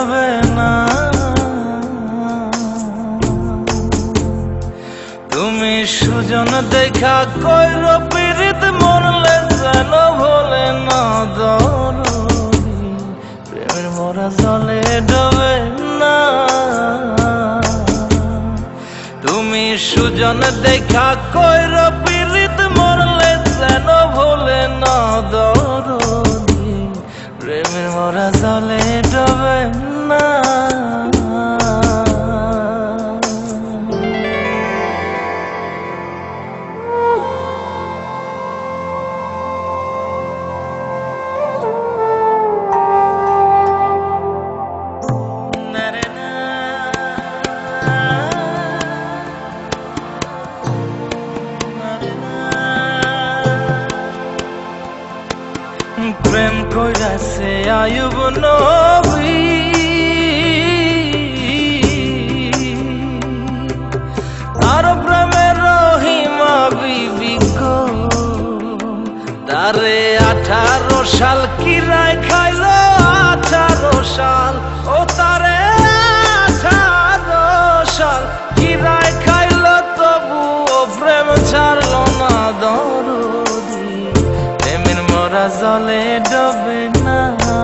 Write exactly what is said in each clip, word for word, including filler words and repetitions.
ডবে না। তুমি সুজন দেখা কইর পীড়িত মরলে যেন ভোলে না দরদি, প্রেমের মরা জলে ডবে না। তুমি সুজন দেখা কইর পীড়িত মরলে যেন ভোলে না দরদি, প্রেমের মরা জলে ডবে না। প্রেম কইরাছে আয়ুব নবী, আর প্রেমের রহিমা বিবি গো, তারে আঠারো সাল কিরায় খাইল আঠারো সাল, ও তারে আঠারো সাল কিরায় খাইল তবু ও প্রেম ছাড়ল না দরদি, প্রেমের মরা জলে ডবে না।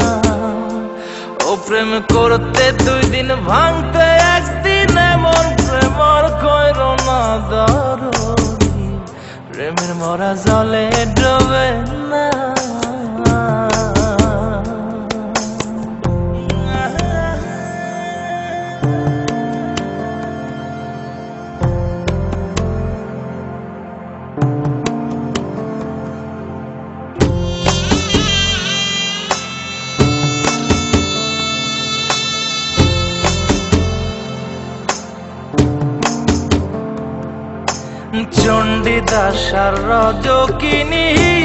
ও প্রেম করতে দুই দিন ভাঙতে একদিন এমন প্রেমর কইর না দরদি, প্রেমের মরা জলে ডবে না। চণ্ডীদাস আর রজকিনী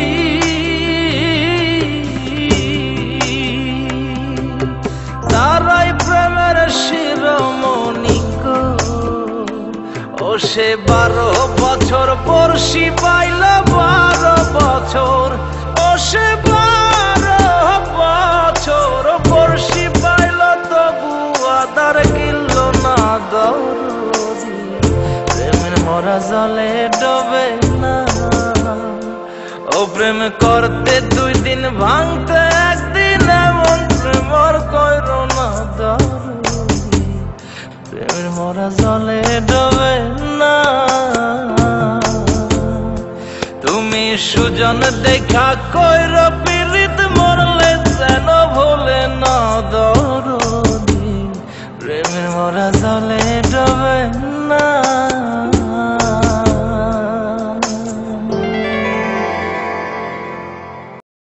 তারাই প্রেমের শিরোমণি গো, ও সে বারো বছর বর্ষি পাইল বারো বছর, ও সে বারো বছর বর্ষি পাইল তবু আদার কিল না দরদি, প্রেমের মরা জলে ডবে না। ও প্রেম করতে দুই দিন ভাঙতে একদিন এমন প্রেমর কইর না দরদি, প্রেমের মরা জলে ডবে না। তুমি সুজন দেখা কইর